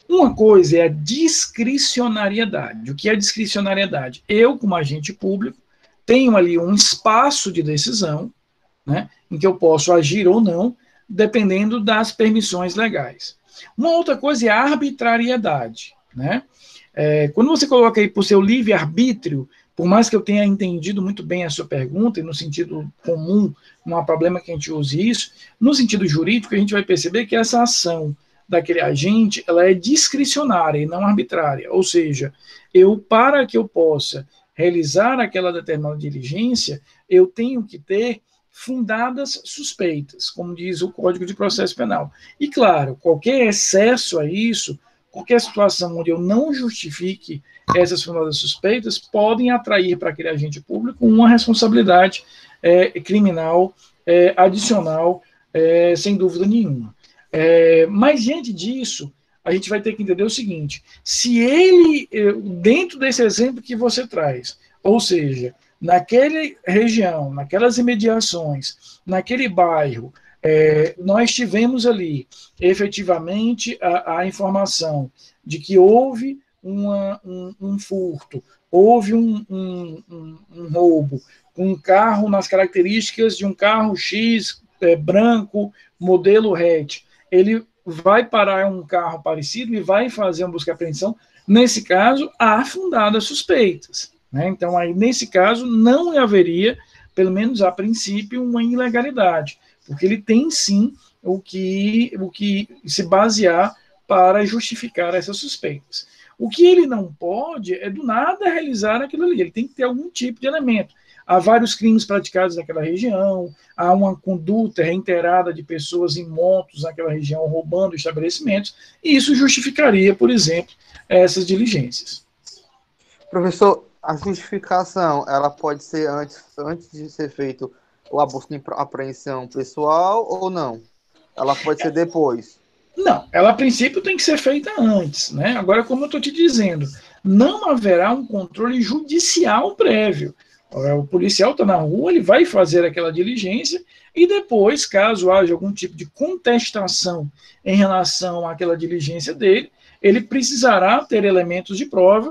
Uma coisa é a discricionariedade. O que é discricionariedade? Eu, como agente público, tenho ali um espaço de decisão, né, em que eu posso agir ou não, dependendo das permissões legais. Uma outra coisa é a arbitrariedade, né? É, quando você coloca aí por seu livre-arbítrio, por mais que eu tenha entendido muito bem a sua pergunta, e no sentido comum, não há problema que a gente use isso, no sentido jurídico, a gente vai perceber que essa ação daquele agente, ela é discricionária e não arbitrária, ou seja, eu, para que eu possa realizar aquela determinada diligência, eu tenho que ter fundadas suspeitas, como diz o Código de Processo Penal. E, claro, qualquer excesso a isso, qualquer situação onde eu não justifique essas fundadas suspeitas, podem atrair para aquele agente público uma responsabilidade é, criminal é, adicional, é, sem dúvida nenhuma. É, mas, diante disso, a gente vai ter que entender o seguinte, se ele, dentro desse exemplo que você traz, ou seja, naquela região, naquelas imediações, naquele bairro, é, nós tivemos ali, efetivamente, a, a informação de que houve uma, um, um furto, houve um, um, um, um roubo, um carro nas características de um carro X, é, branco, modelo hatch, ele vai parar um carro parecido e vai fazer uma busca e apreensão. Nesse caso, há fundadas suspeitas. Né? Então, aí, nesse caso, não haveria, pelo menos a princípio, uma ilegalidade, porque ele tem, sim, o que, o que se basear para justificar essas suspeitas. O que ele não pode é, do nada, realizar aquilo ali. Ele tem que ter algum tipo de elemento. Há vários crimes praticados naquela região, há uma conduta reiterada de pessoas em montos naquela região roubando estabelecimentos, e isso justificaria, por exemplo, essas diligências. Professor, a justificação, ela pode ser antes, antes de ser feito a busca de apreensão pessoal ou não? Ela pode ser depois? Não, ela a princípio tem que ser feita antes, né? Agora, como eu estou te dizendo, não haverá um controle judicial prévio. O policial está na rua, ele vai fazer aquela diligência e depois, caso haja algum tipo de contestação em relação àquela diligência dele, ele precisará ter elementos de prova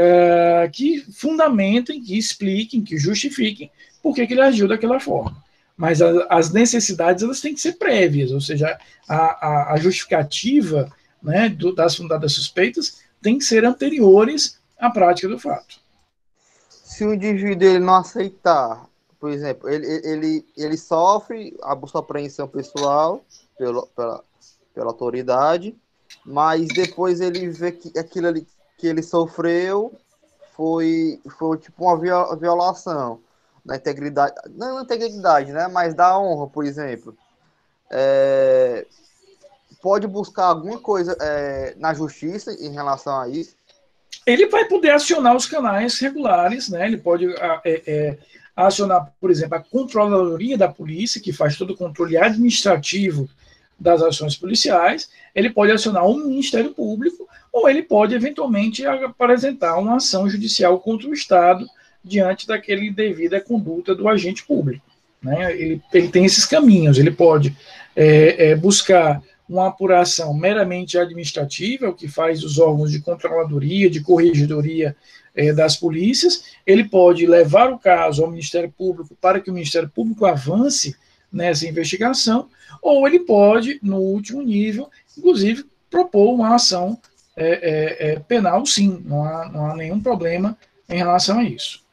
é, que fundamentem, que expliquem, que justifiquem por que ele agiu daquela forma. Mas a, as necessidades elas têm que ser prévias, ou seja, a, a, a justificativa, né, do, das fundadas suspeitas tem que ser anteriores à prática do fato. Se o indivíduo ele não aceitar, por exemplo, ele, ele, ele sofre a busca de apreensão pessoal pela, pela, pela autoridade, mas depois ele vê que aquilo ali que ele sofreu foi, foi tipo uma violação da integridade, não da integridade, né, mas da honra, por exemplo. É, pode buscar alguma coisa é, na justiça em relação a isso? Ele vai poder acionar os canais regulares, né? Ele pode é, é, acionar, por exemplo, a controladoria da polícia, que faz todo o controle administrativo das ações policiais. Ele pode acionar o Ministério Público, ou ele pode, eventualmente, apresentar uma ação judicial contra o Estado diante daquele devida conduta do agente público. Né? Ele, ele tem esses caminhos. Ele pode é, é, buscar uma apuração meramente administrativa, o que faz os órgãos de controladoria, de corregedoria eh, das polícias. Ele pode levar o caso ao Ministério Público para que o Ministério Público avance nessa investigação, ou ele pode, no último nível, inclusive, propor uma ação eh, eh, penal, sim. Não há, não há nenhum problema em relação a isso.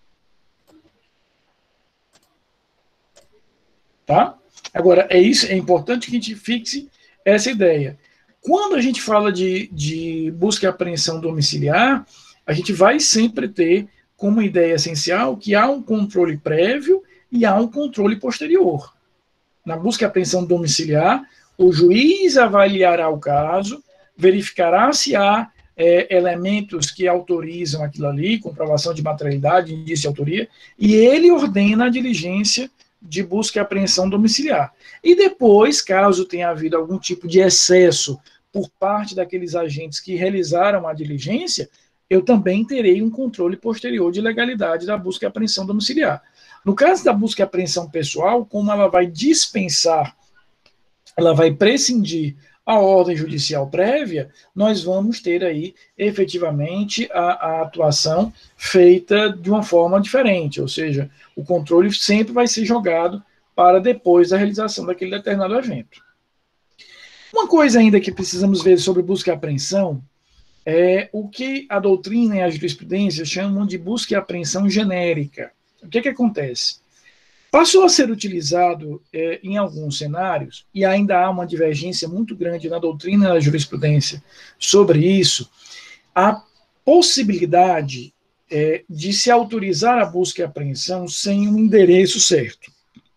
Tá? Agora, é isso, é importante que a gente fixe essa ideia. Quando a gente fala de, de busca e apreensão domiciliar, a gente vai sempre ter como ideia essencial que há um controle prévio e há um controle posterior. Na busca e apreensão domiciliar, o juiz avaliará o caso, verificará se há é, elementos que autorizam aquilo ali, comprovação de materialidade, indício de autoria, e ele ordena a diligência de busca e apreensão domiciliar. E depois, caso tenha havido algum tipo de excesso por parte daqueles agentes que realizaram a diligência, eu também terei um controle posterior de legalidade da busca e apreensão domiciliar. No caso da busca e apreensão pessoal, como ela vai dispensar, ela vai prescindir a ordem judicial prévia, nós vamos ter aí, efetivamente, a, a atuação feita de uma forma diferente, ou seja, o controle sempre vai ser jogado para depois da realização daquele determinado evento. Uma coisa ainda que precisamos ver sobre busca e apreensão é o que a doutrina e a jurisprudência chamam de busca e apreensão genérica. O que, que acontece? Passou a ser utilizado é, em alguns cenários, e ainda há uma divergência muito grande na doutrina e na jurisprudência sobre isso, a possibilidade é, de se autorizar a busca e apreensão sem um endereço certo.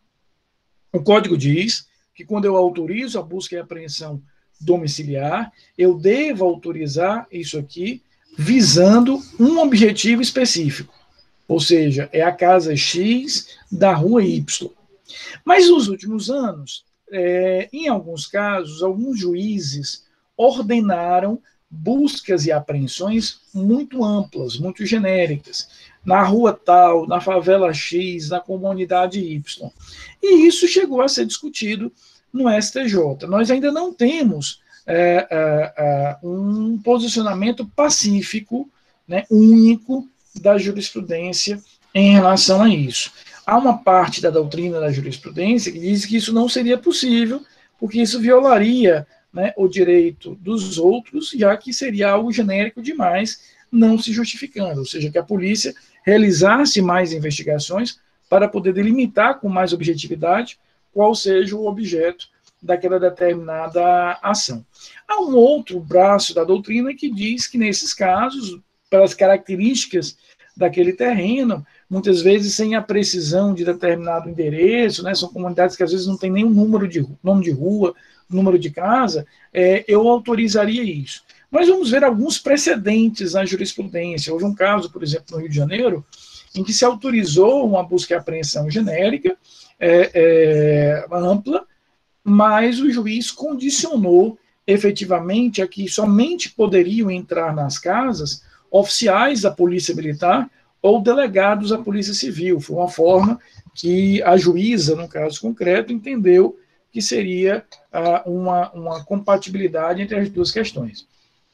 O Código diz que quando eu autorizo a busca e apreensão domiciliar, eu devo autorizar isso aqui visando um objetivo específico. Ou seja, é a casa X da rua Y. Mas nos últimos anos, é, em alguns casos, alguns juízes ordenaram buscas e apreensões muito amplas, muito genéricas, na rua tal, na favela X, na comunidade Y. E isso chegou a ser discutido no S T J. Nós ainda não temos é, é, é, um posicionamento pacífico, né, único, da jurisprudência em relação a isso. Há uma parte da doutrina da jurisprudência que diz que isso não seria possível, porque isso violaria, né, o direito dos outros, já que seria algo genérico demais, não se justificando, ou seja, que a polícia realizasse mais investigações para poder delimitar com mais objetividade qual seja o objeto daquela determinada ação. Há um outro braço da doutrina que diz que, nesses casos, pelas características daquele terreno, muitas vezes sem a precisão de determinado endereço, né, são comunidades que às vezes não tem nenhum número de nome de rua, número de casa, é, eu autorizaria isso. Mas vamos ver alguns precedentes na jurisprudência. Houve um caso, por exemplo, no Rio de Janeiro, em que se autorizou uma busca e apreensão genérica, é, é, ampla, mas o juiz condicionou efetivamente a que somente poderiam entrar nas casas oficiais da Polícia Militar ou delegados da Polícia Civil. Foi uma forma que a juíza, no caso concreto, entendeu que seria ah, uma, uma compatibilidade entre as duas questões.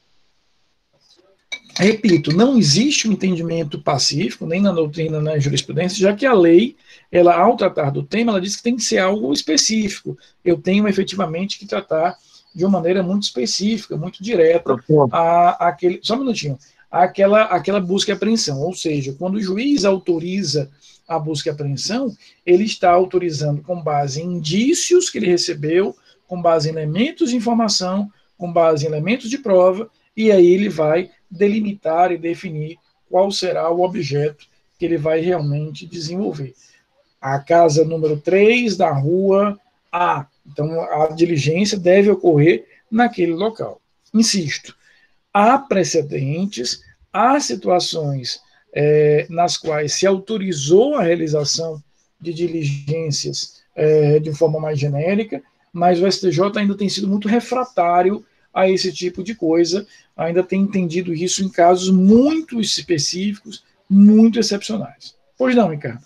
Repito, não existe um entendimento pacífico, nem na doutrina, nem na jurisprudência, já que a lei, ela, ao tratar do tema, ela diz que tem que ser algo específico. Eu tenho efetivamente que tratar de uma maneira muito específica, muito direta, a, a aquele, só um minutinho, aquela, aquela busca e apreensão. Ou seja, quando o juiz autoriza a busca e apreensão, ele está autorizando com base em indícios que ele recebeu, com base em elementos de informação, com base em elementos de prova, e aí ele vai delimitar e definir qual será o objeto que ele vai realmente desenvolver. A casa número três da rua A. Então, a diligência deve ocorrer naquele local. Insisto, há precedentes, há situações é, nas quais se autorizou a realização de diligências é, de forma mais genérica, mas o S T J ainda tem sido muito refratário a esse tipo de coisa, ainda tem entendido isso em casos muito específicos, muito excepcionais. Pois não, Ricardo?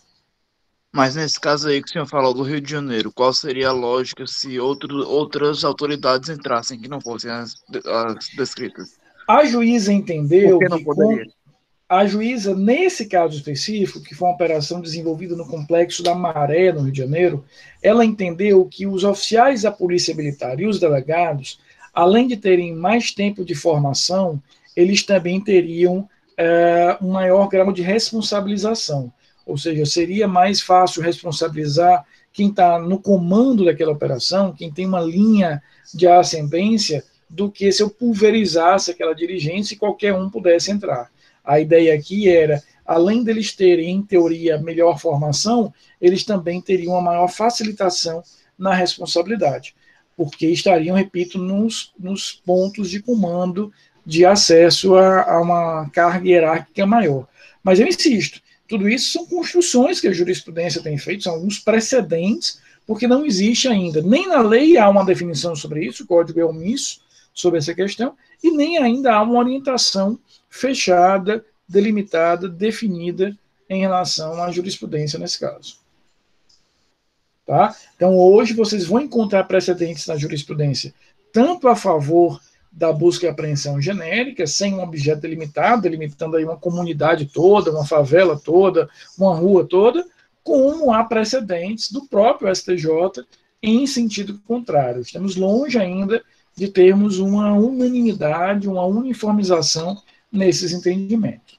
Mas nesse caso aí que o senhor falou do Rio de Janeiro, qual seria a lógica se outro, outras autoridades entrassem que não fossem as, as descritas? A juíza entendeu Por que não que poderia? Com, a juíza, nesse caso específico, que foi uma operação desenvolvida no Complexo da Maré, no Rio de Janeiro, ela entendeu que os oficiais da Polícia Militar e os delegados, além de terem mais tempo de formação, eles também teriam é, um maior grau de responsabilização. Ou seja, seria mais fácil responsabilizar quem está no comando daquela operação, quem tem uma linha de ascendência, do que se eu pulverizasse aquela diligência e qualquer um pudesse entrar. A ideia aqui era, além deles terem, em teoria, melhor formação, eles também teriam uma maior facilitação na responsabilidade, porque estariam, repito, nos, nos pontos de comando de acesso a, a uma carga hierárquica maior. Mas eu insisto, tudo isso são construções que a jurisprudência tem feito, são alguns precedentes, porque não existe ainda, nem na lei há uma definição sobre isso, o código é omisso sobre essa questão, e nem ainda há uma orientação fechada, delimitada, definida em relação à jurisprudência nesse caso. Tá? Então, hoje, vocês vão encontrar precedentes na jurisprudência, tanto a favor da busca e apreensão genérica, sem um objeto delimitado, delimitando aí uma comunidade toda, uma favela toda, uma rua toda, como há precedentes do próprio S T J em sentido contrário. Estamos longe ainda de termos uma unanimidade, uma uniformização nesses entendimentos.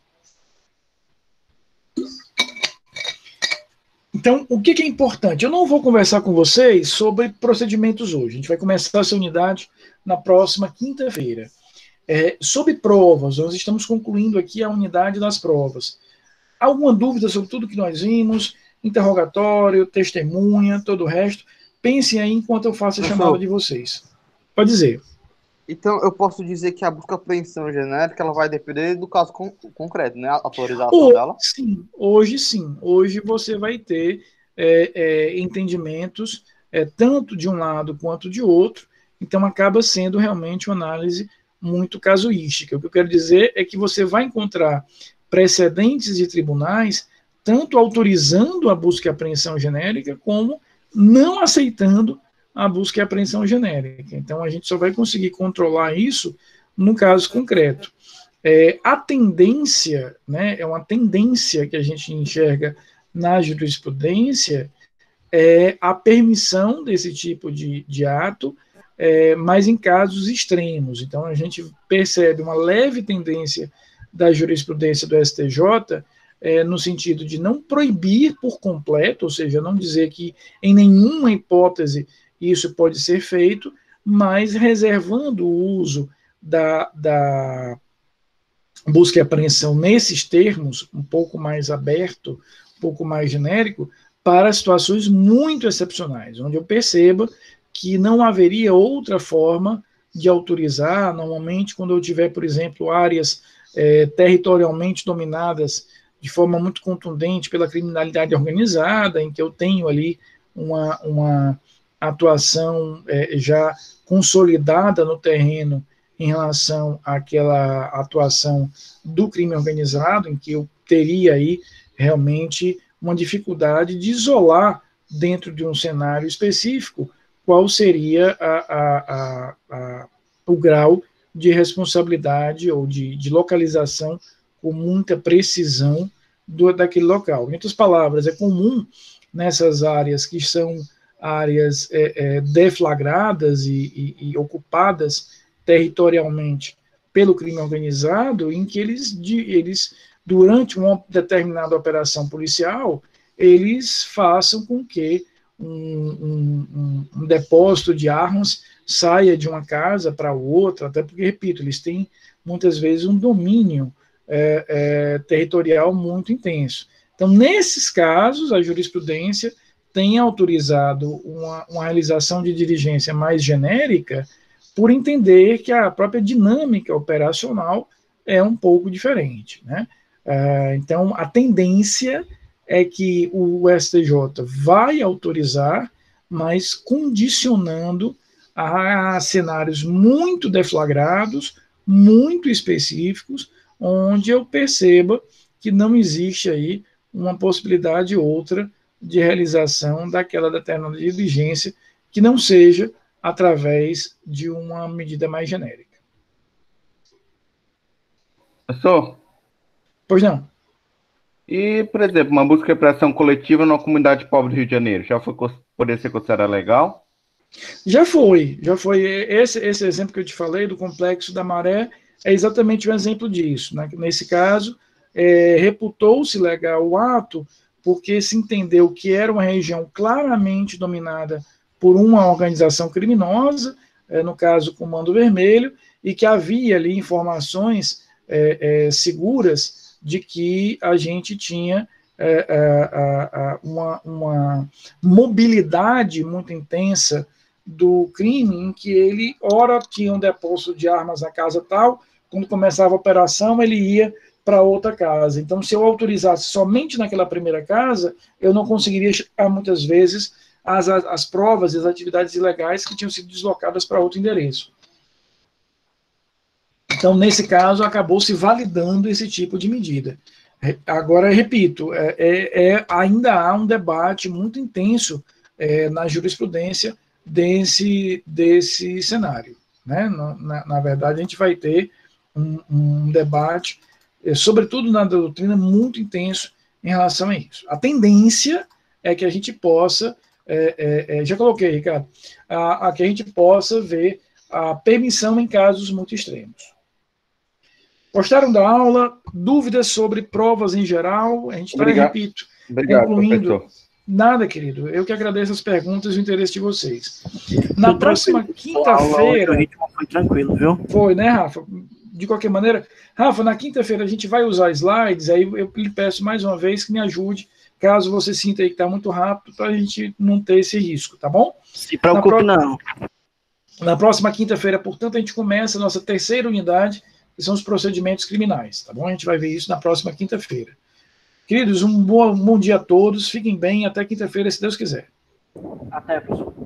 Então, o que é importante? Eu não vou conversar com vocês sobre procedimentos hoje. A gente vai começar essa unidade na próxima quinta-feira. É, sobre provas, nós estamos concluindo aqui a unidade das provas. Alguma dúvida sobre tudo que nós vimos? Interrogatório, testemunha, todo o resto? Pensem aí enquanto eu faço a Professor, chamada de vocês. Pode dizer. Então, eu posso dizer que a busca e apreensão genérica ela vai depender do caso con concreto, né? A autorização Hoje, dela. sim, hoje sim. Hoje você vai ter é, é, entendimentos é, tanto de um lado quanto de outro, então acaba sendo realmente uma análise muito casuística. O que eu quero dizer é que você vai encontrar precedentes de tribunais tanto autorizando a busca e apreensão genérica como não aceitando a busca e apreensão genérica. Então, a gente só vai conseguir controlar isso no caso concreto. É, a tendência, né, é uma tendência que a gente enxerga na jurisprudência, é a permissão desse tipo de, de ato, é, mas em casos extremos. Então, a gente percebe uma leve tendência da jurisprudência do S T J, é, no sentido de não proibir por completo, ou seja, não dizer que em nenhuma hipótese isso pode ser feito, mas reservando o uso da, da busca e apreensão nesses termos, um pouco mais aberto, um pouco mais genérico, para situações muito excepcionais, onde eu perceba que não haveria outra forma de autorizar. Normalmente, quando eu tiver, por exemplo, áreas é, territorialmente dominadas de forma muito contundente pela criminalidade organizada, em que eu tenho ali uma, uma atuação é, já consolidada no terreno em relação àquela atuação do crime organizado, em que eu teria aí realmente uma dificuldade de isolar dentro de um cenário específico qual seria a, a, a, a, o grau de responsabilidade ou de, de localização com muita precisão do, daquele local. Em outras palavras, é comum nessas áreas que são áreas é, é, deflagradas e, e, e ocupadas territorialmente pelo crime organizado, em que eles, de, eles, durante uma determinada operação policial, eles façam com que um, um, um, um depósito de armas saia de uma casa para outra, até porque, repito, eles têm muitas vezes um domínio é, é, territorial muito intenso. Então, nesses casos, a jurisprudência tem autorizado uma, uma realização de diligência mais genérica, por entender que a própria dinâmica operacional é um pouco diferente, né? Uh, então, a tendência é que o S T J vai autorizar, mas condicionando a cenários muito deflagrados, muito específicos, onde eu perceba que não existe aí uma possibilidade outra de realização daquela determinada diligência que não seja através de uma medida mais genérica. Professor? Pois não. E, por exemplo, uma busca e apreensão coletiva numa comunidade pobre do Rio de Janeiro, já foi, poderia ser considerada legal? Já foi, já foi. Esse, esse exemplo que eu te falei, do Complexo da Maré, é exatamente um exemplo disso, né? Nesse caso, é, reputou-se legal o ato, porque se entendeu que era uma região claramente dominada por uma organização criminosa, é, no caso Comando Vermelho, e que havia ali informações é, é, seguras de que a gente tinha é, é, uma, uma mobilidade muito intensa do crime, em que ele, ora, tinha um depósito de armas na casa tal, quando começava a operação, ele ia para outra casa. Então, se eu autorizasse somente naquela primeira casa, eu não conseguiria chegar, muitas vezes, às, às provas e as atividades ilegais que tinham sido deslocadas para outro endereço. Então, nesse caso, acabou se validando esse tipo de medida. Agora, repito, é, é, é, ainda há um debate muito intenso é, na jurisprudência desse, desse cenário. né? Na, na verdade, a gente vai ter um, um debate, sobretudo na doutrina, muito intenso em relação a isso. A tendência é que a gente possa, é, é, é, já coloquei, Ricardo, a, a que a gente possa ver a permissão em casos muito extremos. Gostaram da aula? Dúvidas sobre provas em geral? A gente está, repito, Obrigado, concluindo. professor. Nada, querido. Eu que agradeço as perguntas e o interesse de vocês. Na Tudo próxima tranquilo. A aula hoje, quinta-feira... o ritmo foi tranquilo, viu? Foi, né, Rafa? De qualquer maneira, Rafa, na quinta-feira a gente vai usar slides, aí eu lhe peço mais uma vez que me ajude, caso você sinta aí que está muito rápido, para a gente não ter esse risco, tá bom? Se preocupe, na pro... não. Na próxima quinta-feira, portanto, a gente começa a nossa terceira unidade, que são os procedimentos criminais, tá bom? A gente vai ver isso na próxima quinta-feira. Queridos, um bom, um bom dia a todos, fiquem bem, até quinta-feira, se Deus quiser. Até, professor.